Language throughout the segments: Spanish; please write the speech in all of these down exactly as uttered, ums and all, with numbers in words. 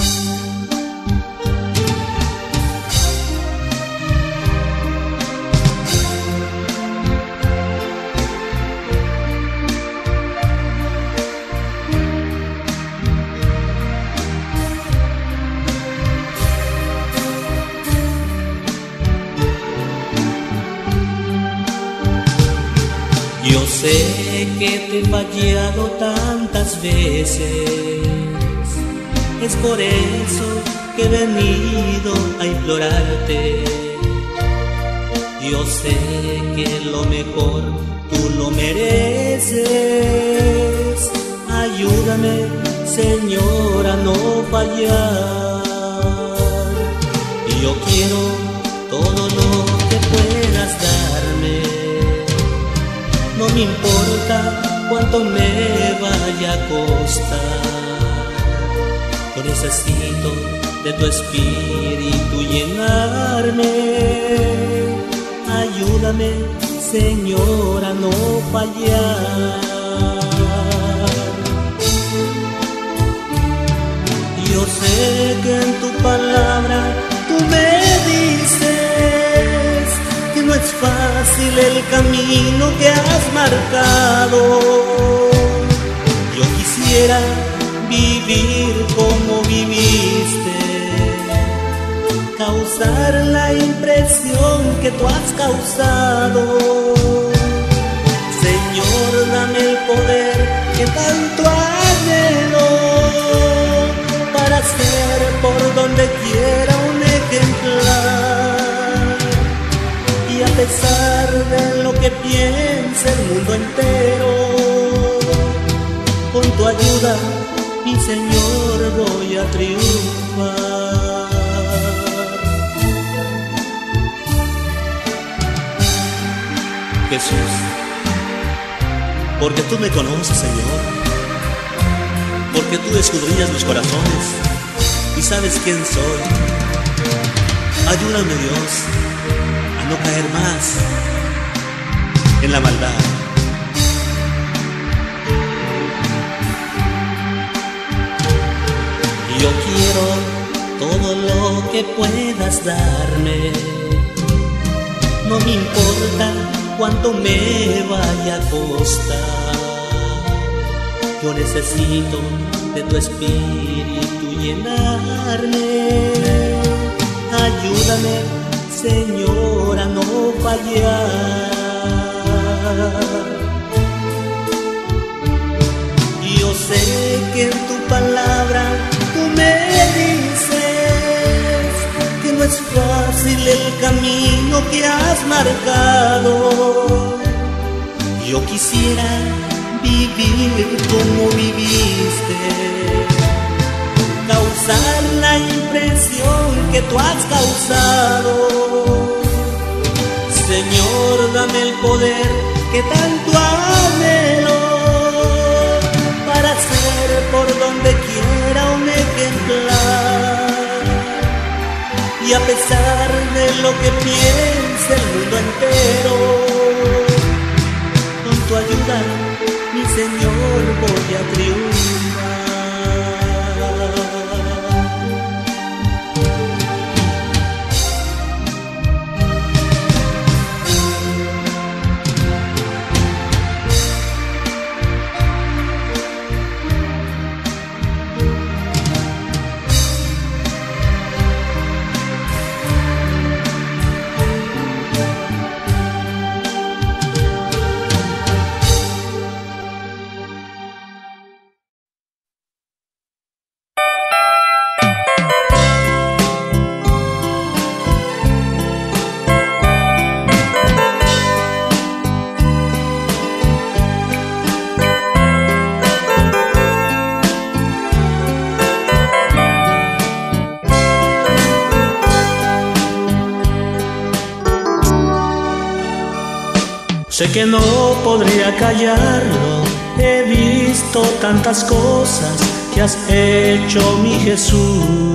Yo sé que te he fallado tantas veces, es por eso que he venido a implorarte. Yo sé que lo mejor tú lo mereces. Ayúdame, Señor, a no fallar. Yo quiero todo lo que puedas darme. No me importa cuánto me vaya a costar. Yo necesito de tu espíritu llenarme. Ayúdame, Señor, a no fallar. Yo sé que en tu palabra tú me dices que no es fácil el camino que has marcado. Yo quisiera vivir como viviste, causar la impresión que tú has causado. Señor, dame el poder que tanto anhelo para ser por donde quiera un ejemplar. Y a pesar de lo que piense el mundo entero, con tu ayuda, mi Señor, voy a triunfar. Jesús, porque tú me conoces, Señor, porque tú escudriñas los corazones y sabes quién soy. Ayúdame, Dios, a no caer más en la maldad. Yo quiero todo lo que puedas darme. No me importa cuánto me vaya a costar. Yo necesito de tu espíritu llenarme. Ayúdame, Señor, a no fallar. Yo sé que en tu palabra tú me dices que no es fácil el camino que has marcado. Yo quisiera vivir como viviste, causar la impresión que tú has causado. Señor, dame el poder que tanto anhelo para ser por donde quiera un ejemplar. Y a pesar de lo que piense el mundo entero, con tu ayuda, mi Señor, voy a triunfar. Sé que no podría callarlo, he visto tantas cosas que has hecho, mi Jesús.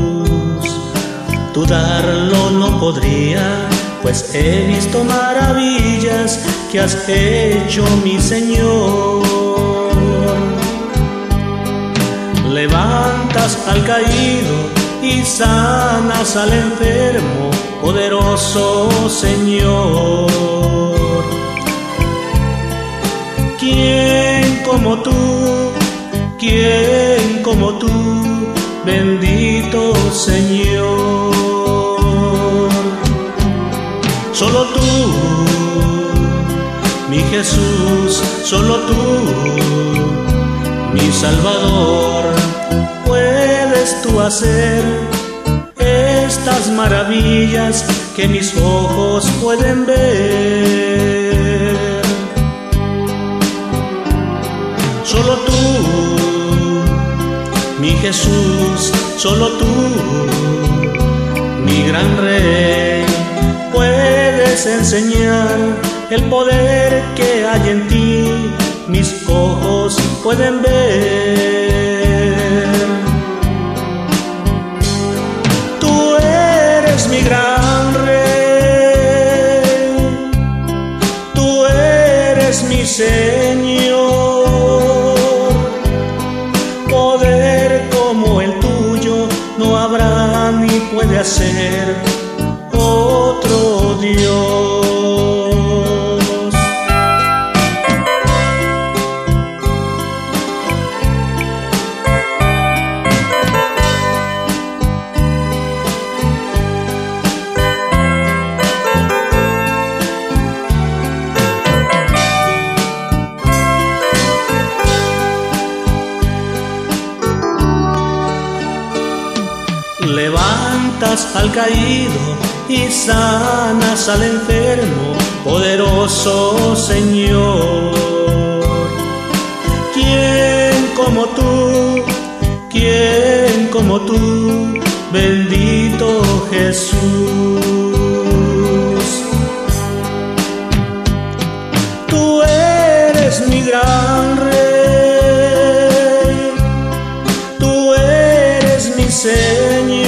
Dudarlo no podría, pues he visto maravillas que has hecho, mi Señor. Levantas al caído y sanas al enfermo, poderoso Señor. ¿Quién como tú? ¿Quién como tú? Bendito Señor. Solo tú, mi Jesús, solo tú, mi Salvador, puedes tú hacer estas maravillas que mis ojos pueden ver. Solo tú, mi Jesús, solo tú, mi gran Rey, puedes enseñar el poder que hay en ti, mis ojos pueden ver. Tú eres mi gran Rey, tú eres mi Señor. Poder como el tuyo no habrá ni puede hacer otro Dios. Levantas al caído y sanas al enfermo, poderoso Señor. ¿Quién como tú? ¿Quién como tú? Bendito Jesús. Tú eres mi gran Rey, tú eres mi Señor.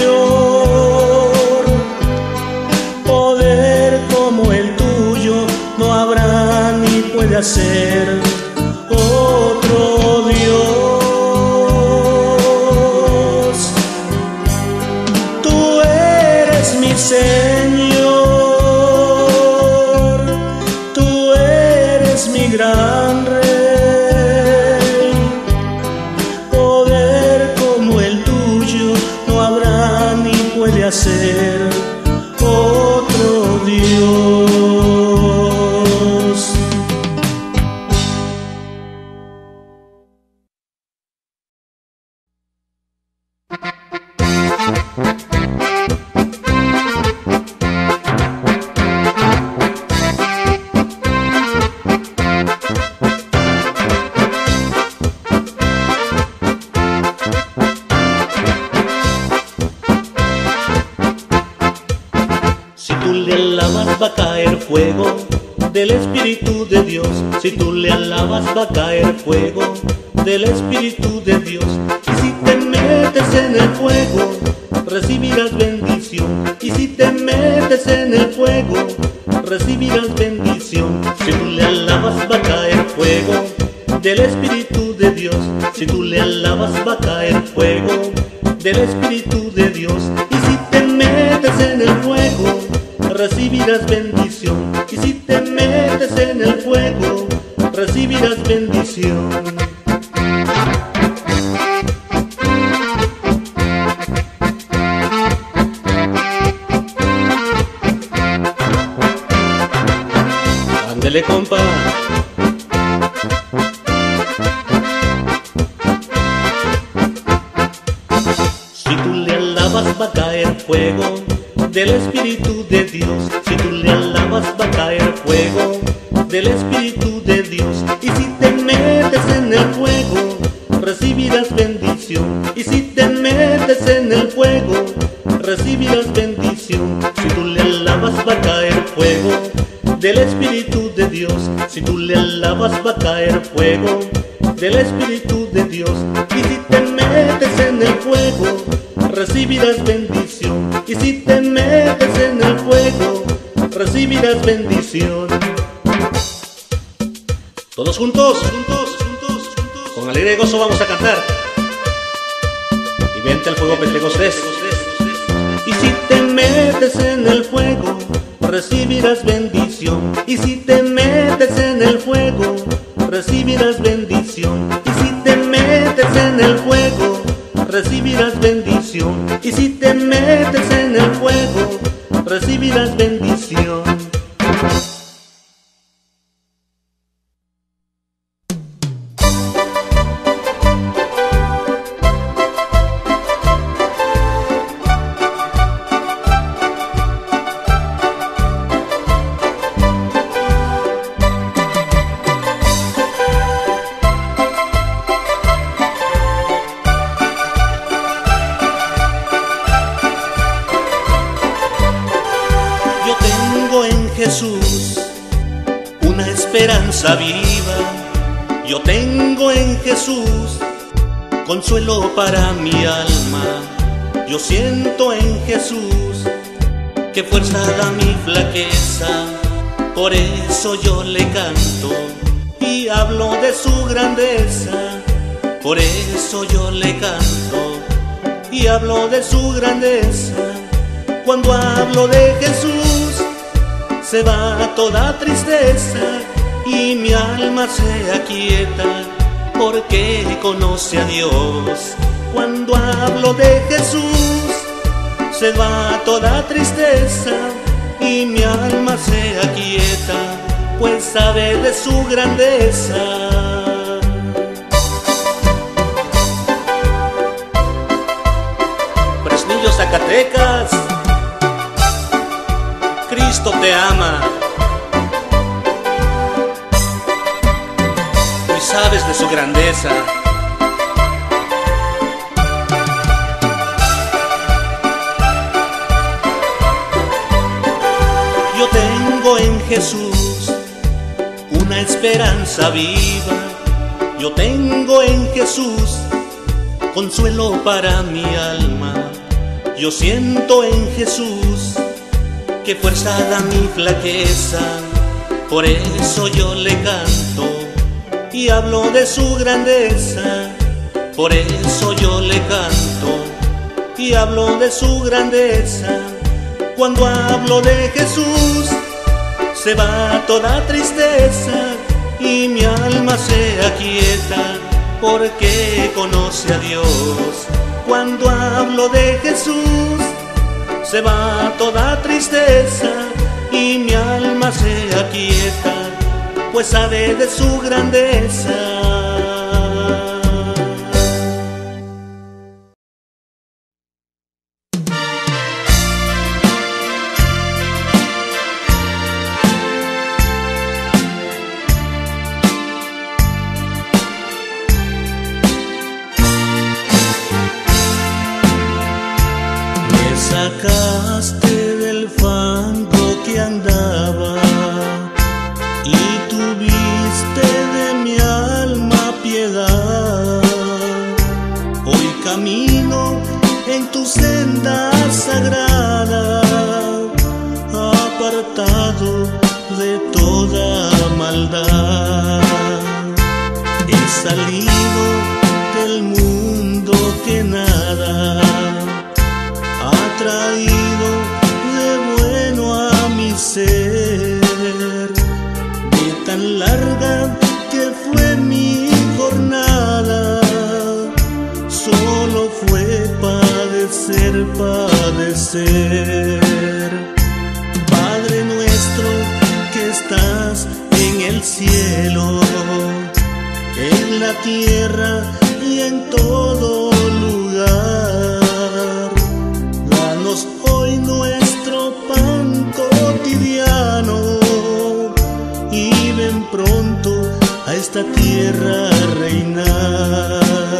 Puede hacer otro Dios. Tú eres mi Señor, tú eres mi gran Rey. Poder como el tuyo no habrá ni puede hacer otro Dios. Va a caer fuego del Espíritu de Dios. Si tú le alabas va a caer fuego del Espíritu de Dios. Y si te metes en el fuego recibirás bendición. Y si te metes en el fuego recibirás bendición. Si tú le alabas va a caer fuego del Espíritu de Dios. Si tú le alabas va a caer fuego del Espíritu de Dios. Y si te metes en el fuego recibirás bendición. Y si te metes en el fuego recibirás bendición. Ándele, compa. Si tú le alabas va a caer fuego del Espíritu de Dios. Si tú le alabas va a caer fuego del Espíritu de Dios. Y si te metes en el fuego recibirás bendición. Y si te metes en el fuego recibirás bendición. Si tú le alabas va a caer fuego del Espíritu de Dios. Si tú le alabas va a caer fuego del Espíritu de Dios. Y si te metes en el fuego recibirás bendición. Y si te metes en el fuego recibirás bendición. Todos juntos, juntos, juntos, juntos. Con alegre gozo vamos a cantar. vente al fuego Pentecostés. Y si te metes en el fuego, recibirás bendición. Y si te metes en el fuego, recibirás bendición. Y si te metes en el fuego, recibirás bendición. Y si te metes en el fuego, recibirás bendición. Jesús una esperanza viva. Yo tengo en Jesús consuelo para mi alma. Yo siento en Jesús que fuerza da mi flaqueza. Por eso yo le canto y hablo de su grandeza. Por eso yo le canto y hablo de su grandeza. Cuando hablo de Jesús, se va toda tristeza y mi alma se aquieta porque conoce a Dios. Cuando hablo de Jesús, se va toda tristeza y mi alma se aquieta, pues sabe de su grandeza. Fresnillo, Zacatecas, Cristo te ama y sabes de su grandeza. Yo tengo en Jesús una esperanza viva. Yo tengo en Jesús consuelo para mi alma. Yo siento en Jesús que fuerza da mi flaqueza. Por eso yo le canto y hablo de su grandeza. Por eso yo le canto y hablo de su grandeza. Cuando hablo de Jesús, se va toda tristeza y mi alma se aquieta porque conoce a Dios. Cuando hablo de Jesús, se va toda tristeza y mi alma se aquieta, pues sabe de su grandeza. Sacaste del fango que andaba y tuviste de mi alma piedad. Hoy camino en tu senda sagrada, apartado de toda maldad. He salido del mundo que nada ha traído de bueno a mi ser. De tan larga que fue mi jornada, solo fue padecer, padecer. Padre nuestro que estás en el cielo, en la tierra y en todo lugar, hoy nuestro pan cotidiano y ven pronto a esta tierra a reinar.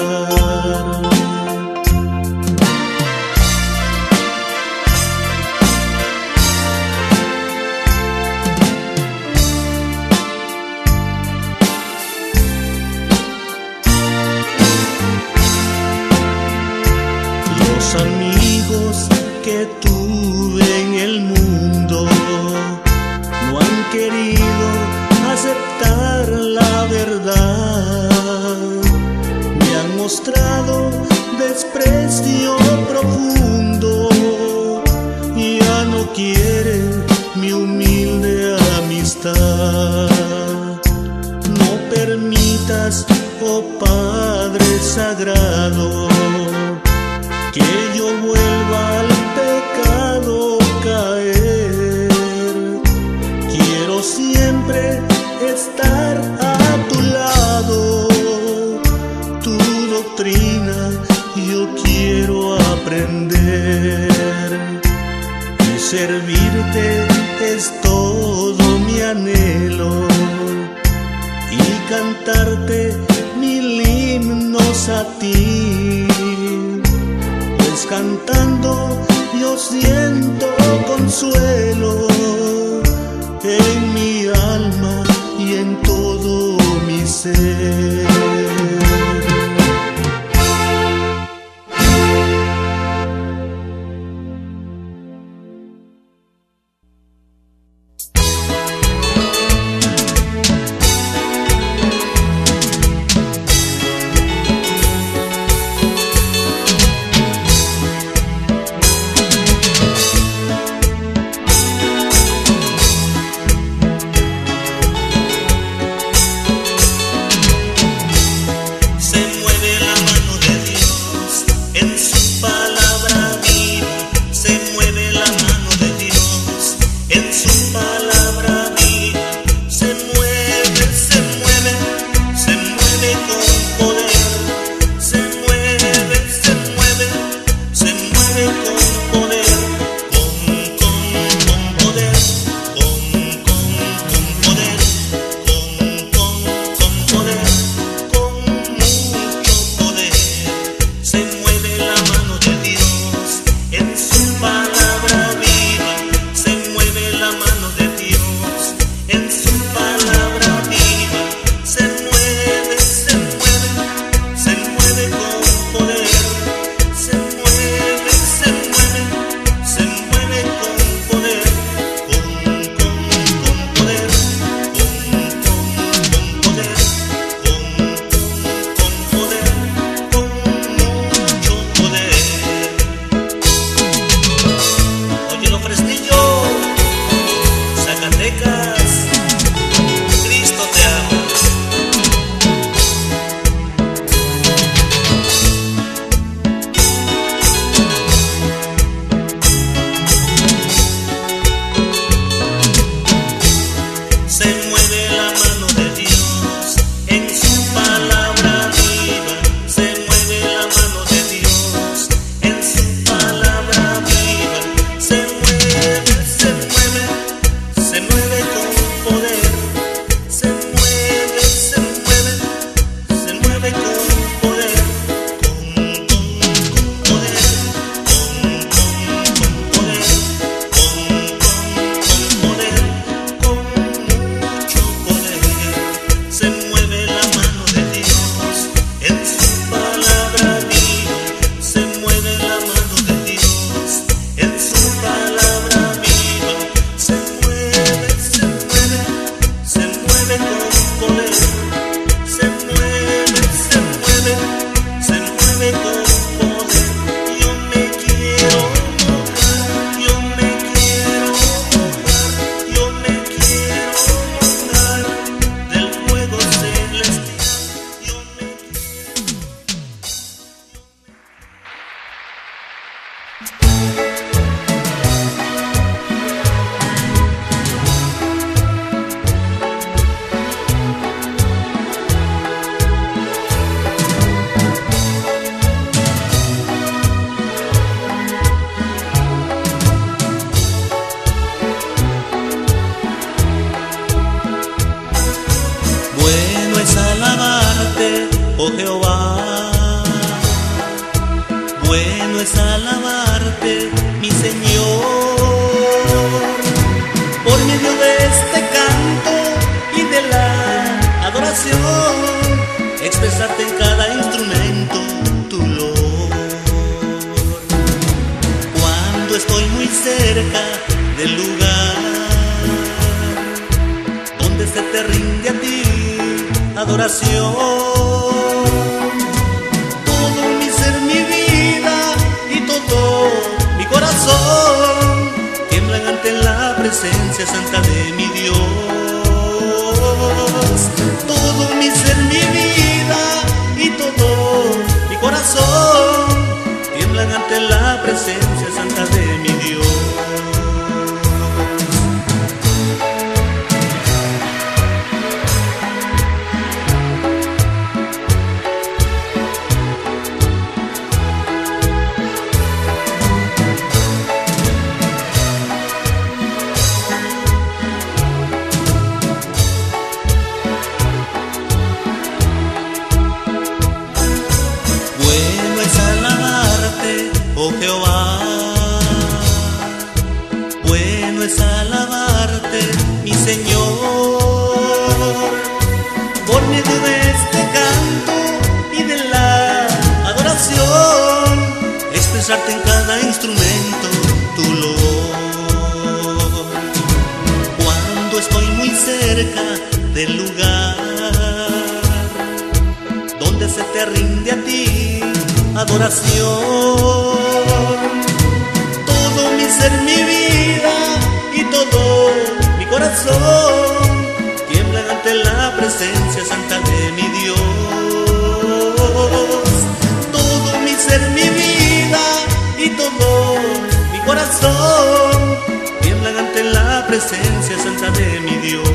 Los amigos que tuve en el mundo no han querido aceptar la verdad. Me han mostrado de desprecio profundo ya no quiere mi humilde amistad. No permitas, oh Padre Sagrado, que yo vuelva al pecado caer. Quiero siempre estar a tu lado, tu doctrina yo quiero aprender, y servirte es todo mi anhelo, y cantarte mil himnos a ti, pues cantando yo siento consuelo en mi alma y en todo mi ser. oh Jehová. Bueno es alabarte, mi Señor, por medio de este canto y de la adoración, expresarte en cada instrumento tu olor. Cuando estoy muy cerca del lugar donde se te rinde a ti adoración, todo mi ser, mi vida presencia santa de mi Dios. Todo mi ser, mi vida y todo mi corazón tiemblan ante la presencia santa de mi Dios. Oh Jehová, bueno es alabarte, mi Señor, por medio de este canto y de la adoración, expresarte en cada instrumento tu loor. Cuando estoy muy cerca del lugar donde se te rinde a ti adoración, todo mi ser, mi vida y todo mi corazón tiemblan ante la presencia santa de mi Dios. Todo mi ser, mi vida y todo mi corazón tiemblan ante la presencia santa de mi Dios.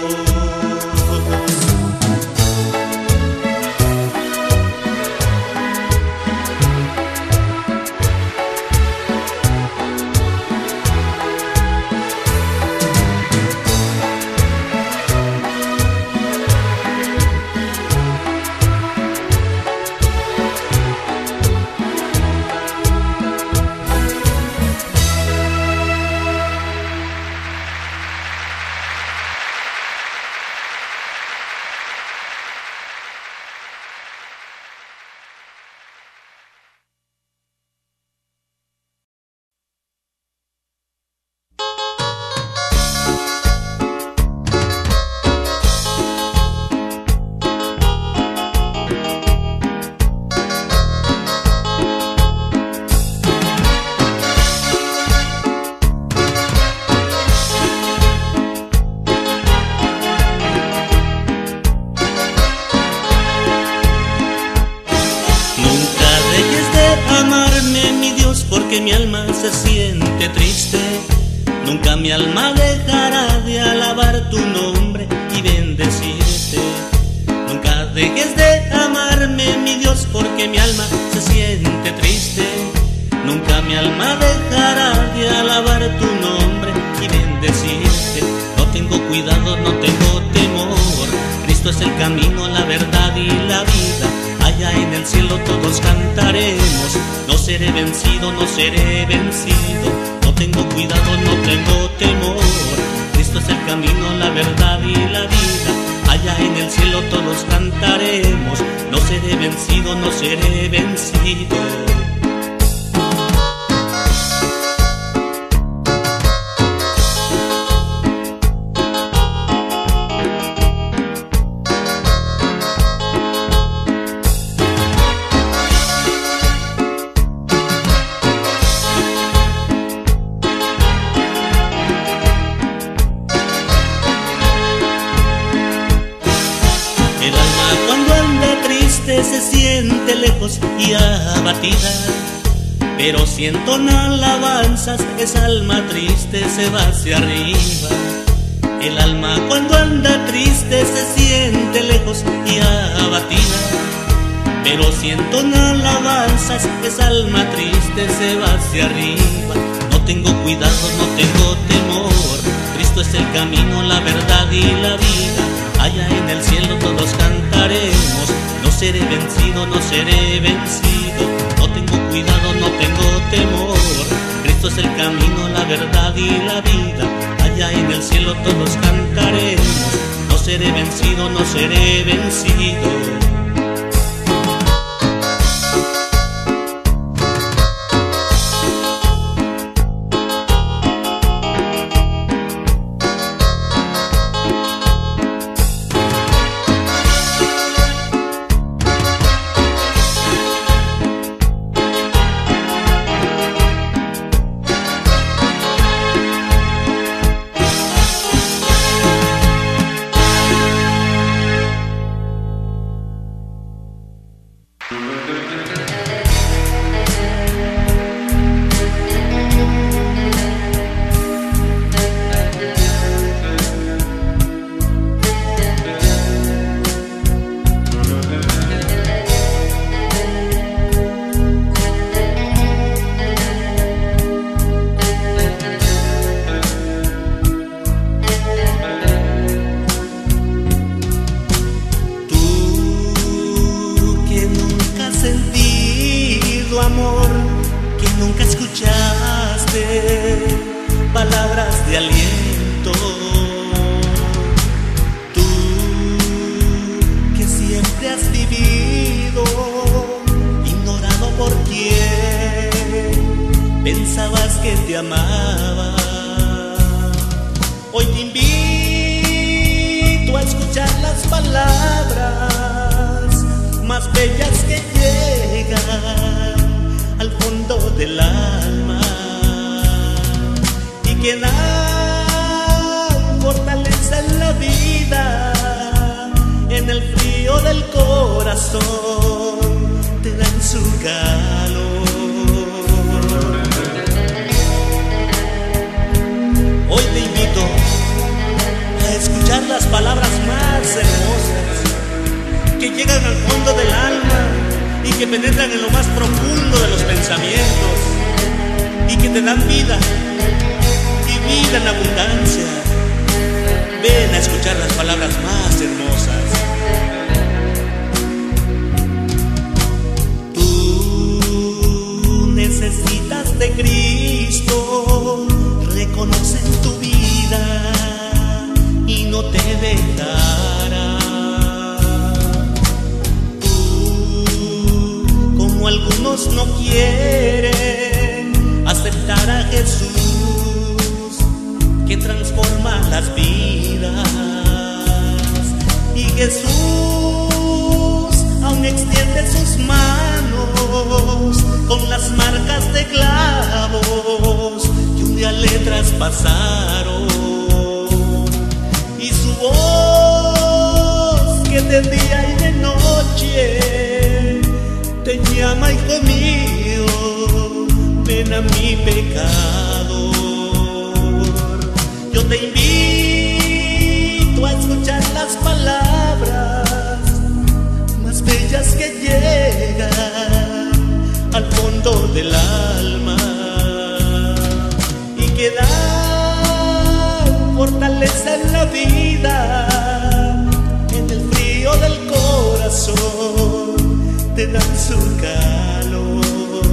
Porque mi alma se siente triste, nunca mi alma dejará de alabar tu nombre y bendecirte. Nunca dejes de amarme, mi Dios, porque mi alma se siente triste, nunca mi alma dejará de alabar tu nombre y bendecirte. No tengo cuidado, no tengo temor, Cristo es el camino, la verdad y la vida. Allá en el cielo todos cantaremos, no seré vencido, no seré vencido. No tengo cuidado, no tengo temor, Cristo es el camino, la verdad y la vida. Allá en el cielo todos cantaremos, no seré vencido, no seré vencido. Se siente lejos y abatida, pero si entonan alabanzas, esa alma triste se va hacia arriba. El alma cuando anda triste se siente lejos y abatida, pero si entonan alabanzas, esa alma triste se va hacia arriba. No tengo cuidado, no tengo temor, Cristo es el camino, la verdad y la vida. Allá en el cielo todos cantaremos, no seré vencido, no seré vencido. No tengo cuidado, no tengo temor, Cristo es el camino, la verdad y la vida. Allá en el cielo todos cantaremos, no seré vencido, no seré vencido. palabras de aliento. Tú que siempre has vivido ignorado por quien pensabas que te amaba. Hoy te invito a escuchar las palabras más bellas que llegan al fondo del alma y que dan fortaleza en la vida, en el frío del corazón te dan su calor. Hoy te invito a escuchar las palabras más hermosas que llegan al fondo del alma y que penetran en lo más profundo de los pensamientos y que te dan vida y vida en abundancia. Ven a escuchar las palabras más hermosas. Tú necesitas de Cristo, reconoce en tu vida y no te dejará. Algunos no quieren aceptar a Jesús, que transforma las vidas. Y Jesús aún extiende sus manos con las marcas de clavos que un día le traspasaron. Y su voz que de día y de noche te llama, hijo mío, ven a mi pecador. Yo te invito a escuchar las palabras más bellas que llegan al fondo del alma y que dan fortaleza en la vida, en el frío del corazón te dan su calor.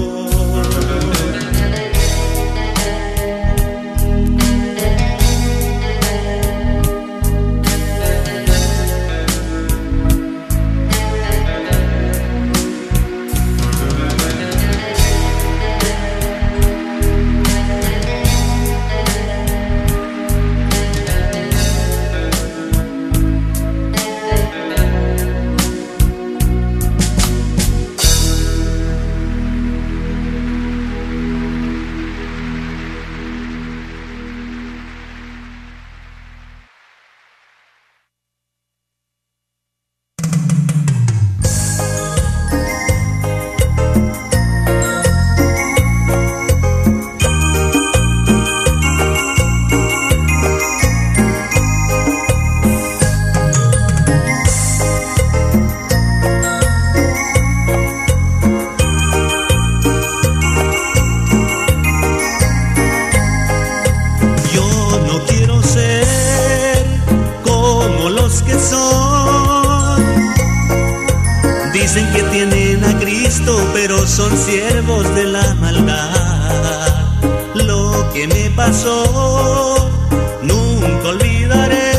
Son siervos de la maldad. Lo que me pasó nunca olvidaré.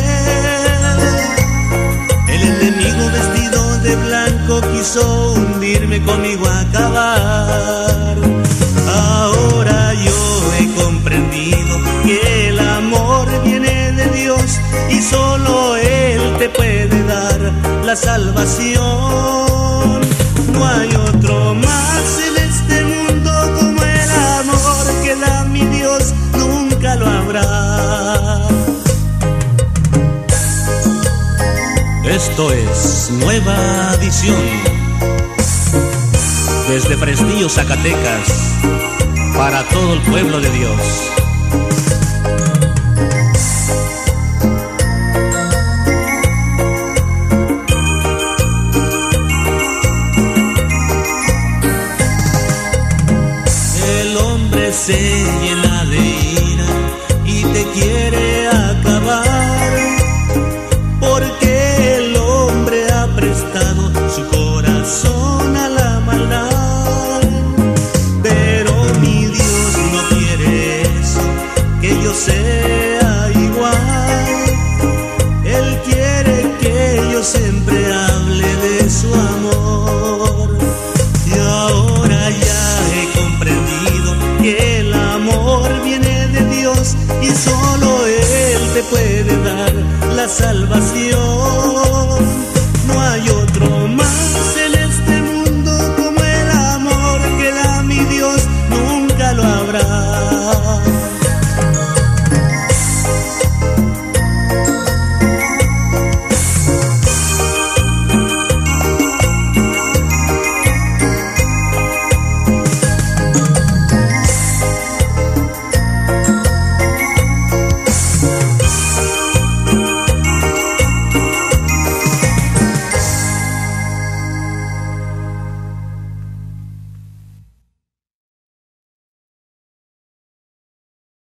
El enemigo vestido de blanco quiso hundirme, conmigo acabar. Ahora yo he comprendido que el amor viene de Dios y solo Él te puede dar la salvación. No hay otro más en este mundo como el amor que da mi Dios, nunca lo habrá. Esto es Nueva Visión, desde Fresnillo, Zacatecas, para todo el pueblo de Dios. Se llena de ira y te quiere acabar, porque el hombre ha prestado su corazón a la maldad. Pero mi Dios no quiere eso, que yo sé Dios y solo Él te puede dar la salvación.